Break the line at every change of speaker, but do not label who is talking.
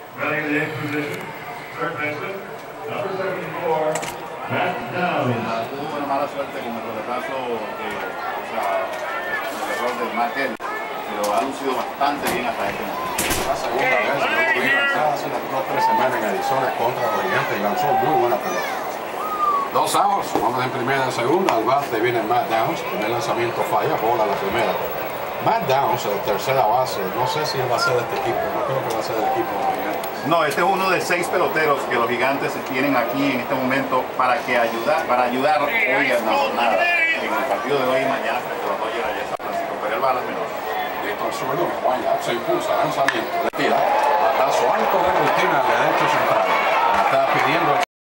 Running the eighth position, third baseman, number 74, Matt Down.
Tuvo una mala suerte con el retraso, el error del Markel, pero ha lucido bastante bien hasta este momento.
La segunda vez, hace unas 2 o 3 semanas en Arizona contra los Gigantes y lanzó muy buena pelota. 2 outs, vamos en primera y segunda, al bate viene Matt Downs, primer lanzamiento falla, bola la primera. Matt Downs, el tercera base, no sé si él va a ser de este equipo, no creo que va a ser del equipo de los Gigantes.
No, este es uno de 6 peloteros que los Gigantes tienen aquí en este momento para ayudar hoy en la jornada, en el partido de hoy y mañana frente a los Dodgers allá en San Francisco, pero él va a las menores.
Listo al suelo, se impulsa, lanzamiento, le tira, batazo alto de rutina al derecho central, está pidiendo